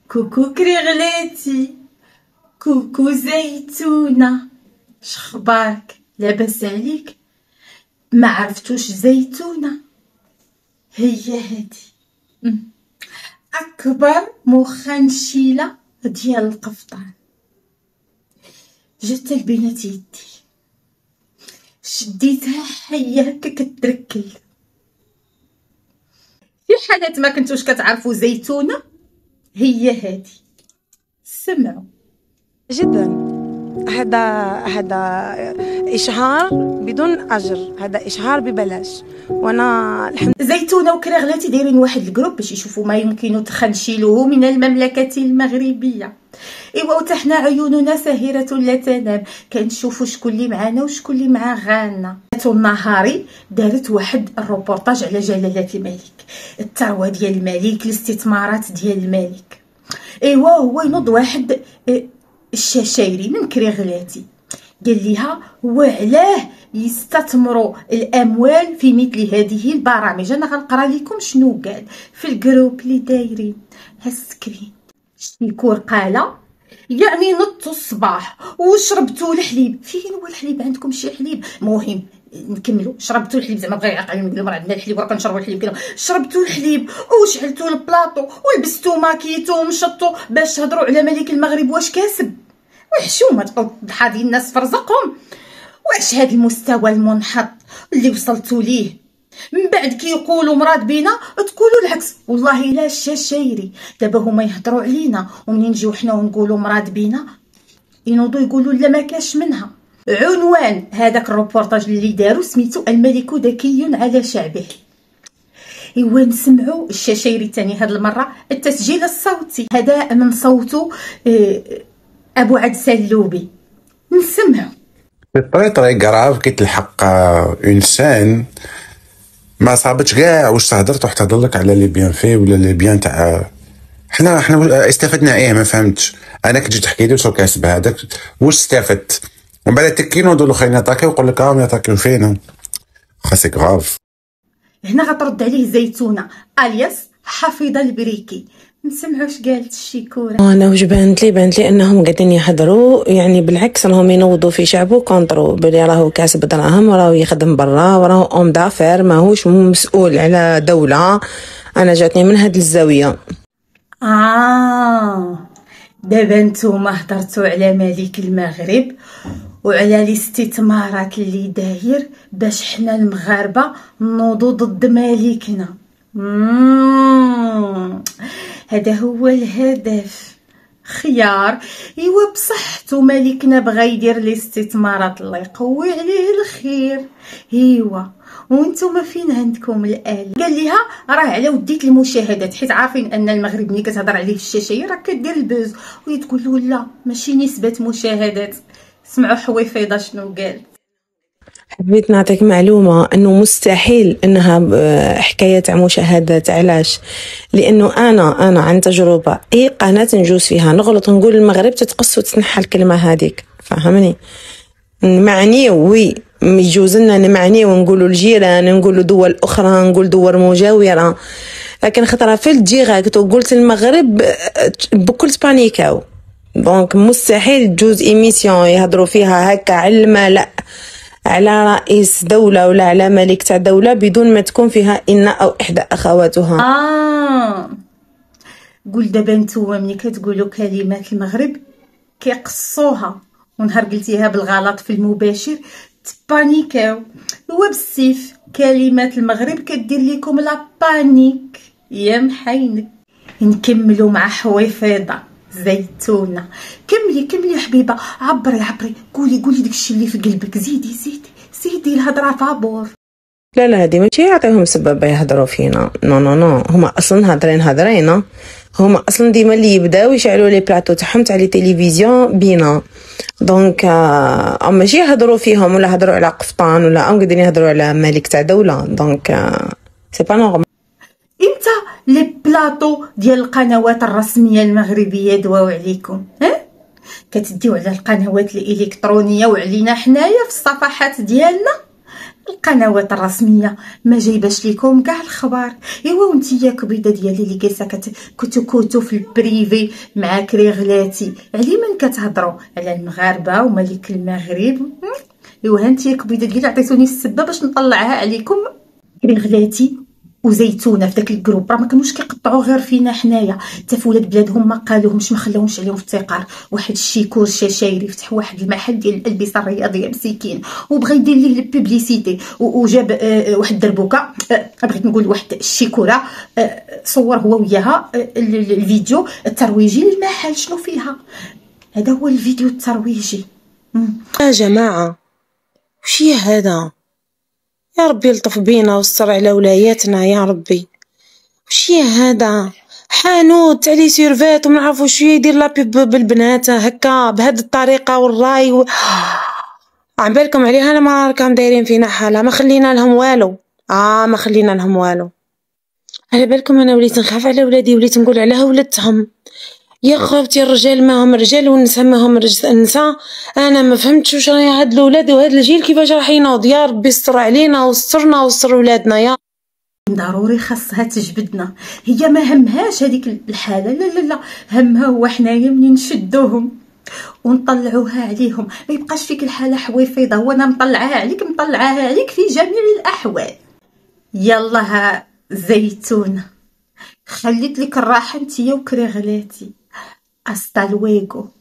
كوكو كريغلاتي، كوكو زيتونة، شخبارك؟ لاباس عليك؟ ما عرفتوش زيتونة؟ هي هادي اكبر مخنشيله ديال القفطان. جات البنات يدي شديتها حيه هكا كتركل. في حالات ما كنتوش كتعرفوا زيتونه، هي هادي. سمعوا جدا. هذا إشهار بدون أجر، هذا إشهار ببلاش، وأنا الحمد. زيتونه وكريغلاتي دايرين واحد الجروب باش يشوفوا ما يمكن تخنشيلوه من المملكه المغربيه. ايوا وتحنا عيوننا ساهره لا تنام، كنشوفوا شكون اللي معانا وشكون اللي مع غانا. النهاري دارت واحد الروبورتاج على جلاله الملك، الثروه ديال الملك، الاستثمارات ديال الملك. ايوا هو ينوض واحد الشاشيري من كريغلاتي قال ليها وعلاه يستثمروا الاموال في مثل هذه البرامج. انا غنقرا لكم شنو قال في الجروب اللي دايرين. هالسكرين شتيكور قال يعني نضتوا الصباح وشربتوا الحليب. فين هو الحليب؟ عندكم شي حليب؟ مهم نكملوا. شربتوا الحليب، زعما بغا يعقل من راه عندنا الحليب وراه كنشربوا الحليب كده. شربتوا الحليب وشعلتوا البلاطو ولبستوا ماكيتو ومشطوا باش تهضروا على ملك المغرب. واش كاسب؟ وحشومه تبقاو تحاضي الناس في رزقهم. واش هذا المستوى المنحط اللي وصلتوا ليه؟ من بعد كيقولوا مراد بينا تقولوا العكس. والله لا الشاشيري دابا هما يهضروا علينا ومنين نجيو حنا ونقولوا مراد بينا ينوضوا يقولوا لا ما كاش منها. عنوان هذاك الروبورتاج اللي داروا سميتو الملك ذكي على شعبه. ايوا نسمعوا الشاشيري الثاني هاد المره التسجيل الصوتي. هذا من صوته ابو عبد سلوبي. نسمعوا. طري كراف كيتلحق انسان ما صابتش كاع واش تهضر تروح تهضر لك على لي بيان في ولا لي بيان تاع حنا استفدنا ايه. ما فهمتش انا كي جيت تحكي لي وصل كاسب هذاك واش استفدت؟ ومن بعد تكينو نديرو خاينا نطاكي ويقول لك راهم يطاكيو فينا. خاصك غاف. هنا غترد عليه زيتونه الياس حفيظه البريكي. نسمعوا اش قالت الشيكوره. انا واش بانت لي انهم قاعدين يحضروا، يعني بالعكس راهم ينوضوا في شعبه كونطرو بلي راهو كاسب دراهم وراهو يخدم برا وراهو اون دافير ماهوش مسؤول على دوله. انا جاتني من هاد الزاويه. دابا نتوما هضرتوا على ملك المغرب وعلى الاستثمارات اللي داير باش حنا المغاربه نوضوا ضد ملكنا. هذا هو الهدف. خيار. ايوا بصحتو ملكنا بغا يدير الاستثمارات الله يقوي عليه الخير. ايوا وانتم فين عندكم الآلة؟ قال ليها راه على وديت المشاهدات، حيت عارفين ان المغرب ملي كتهضر عليه الشاشيه راه كدير البوز. وهي تقول له لا ماشي نسبه مشاهدات. سمعوا حويفيضه شنو قال. حبيت نعطيك معلومة انه مستحيل انها حكاية تاع مشاهدات. علاش؟ لانه انا عن تجربة اي قناة نجوز فيها نغلط نقول المغرب تتقص وتتنحى الكلمة هذيك، فهمني؟ نمعني وي يجوز لنا نمعني ونقولوا الجيران، نقولوا دول اخرى، نقول دول مجاورة، لكن خطرة في الديراكت وقلت المغرب بكل بانيكاو. دونك مستحيل تجوز ايميسيون يهضروا فيها هكا على الملأ على رئيس دولة ولا على ملك تاع دولة بدون ما تكون فيها إن أو إحدى أخواتها. قول دابا نتوما ملي كتقولوا كلمات المغرب كيقصوها ونهار قلتيها بالغلط في المباشر تبانيكاو. هو بالسيف كلمات المغرب كدير لكم لا بانيك يا محينك. نكملوا مع حويفيضه زيتونه. كملي يا حبيبه، عبري قولي داكشي اللي في قلبك. زيدي الهضره فابور. لا هادي ماشي يعطيهم سبب يهضروا فينا. نو هما اصلا هضرين هما اصلا ديما اللي يبداو يشعلوا لي بلاطو تاعهم تاع لي تيليفزيون بينا. دونك ماشي يهضروا فيهم ولا هضروا على قفطان ولا قاعدين يهضروا على ملك تاع دوله. دونك سي با نورمال. امتى لي بلاطو ديال القنوات الرسميه المغربيه دواو عليكم؟ كتديو على القنوات الالكترونيه وعلينا حنايا في الصفحات ديالنا. القنوات الرسميه ما جايباش ليكم كاع الخبار. ايوا وانتيا كبيده ديالي اللي جالسه كتكوتو في البريفي مع كريغلاتي، علي من كتهضروا على المغاربه وملك المغرب؟ ايوا هانتيا كبيده ديالي عطيتوني السبه باش نطلعها عليكم. كريغلاتي وزيتونه في داك الجروب راه ما كانوش كيقطعوا غير فينا حنايا، حتى في ولاد بلادهم ما قالوهمش، ما خلاوهمش عليهم في التقار. واحد الشيكور شاشايري فتح واحد المحل ديال الالبسه الرياضيه مسكين وبغى يدير ليه البوبليسيتي، وجاب واحد الدربوكه، بغيت نقول واحد الشيكوره، صور هو وياها الفيديو الترويجي للمحل. شنو فيها؟ هذا هو الفيديو الترويجي. يا جماعة وش هي هذا؟ يا ربي يلطف بينا ويستر على ولاياتنا يا ربي. وش هي هذا؟ حانوت تاع لي سيرفات وما نعرفوا شو يدير لابيب بالبنات هكا بهذه الطريقه والراي عم بالكم عليها. انا ما راكم دايرين فينا حاله، ما خلينا لهم والو. ما خلينا لهم والو. على بالكم انا وليت نخاف على ولادي، وليت نقول عليها ولدتهم يا خوتي الرجال ما هم رجال والنساء ما هم نساء. انا ما فهمتش واش راهي هاد الاولاد وهاد الجيل كيفاش راح ينوض. يا ربي استر علينا وسترنا وستر ولادنا. يا ضروري خاصها تجبدنا، هي ما همهاش هذيك الحاله، لا لا لا، همها هو حنايا منين نشدوهم ونطلعوها عليهم. ما يبقاش فيك الحاله حويفيضه، وانا مطلعاها عليك مطلعاها عليك في جميع الاحوال. يلا ها زيتونه، خليت لك الراحه نتيا وكريغلاتي. استا لويغو.